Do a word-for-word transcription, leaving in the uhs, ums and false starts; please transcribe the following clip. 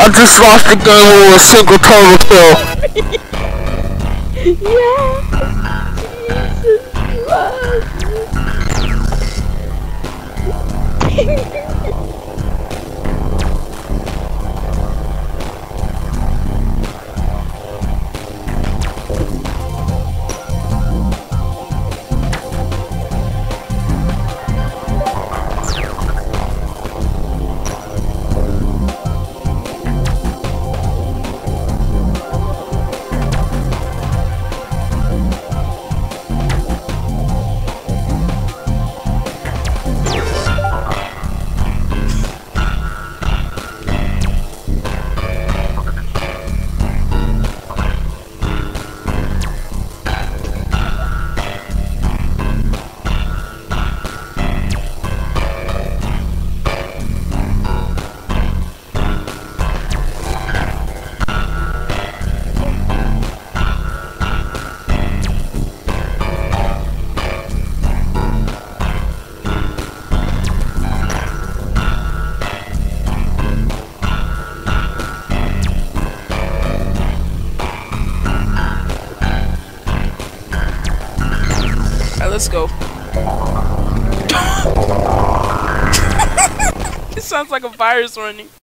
I just lost the game with a single total kill. Yeah. Jesus Christ. Let's go. It sounds like a virus running.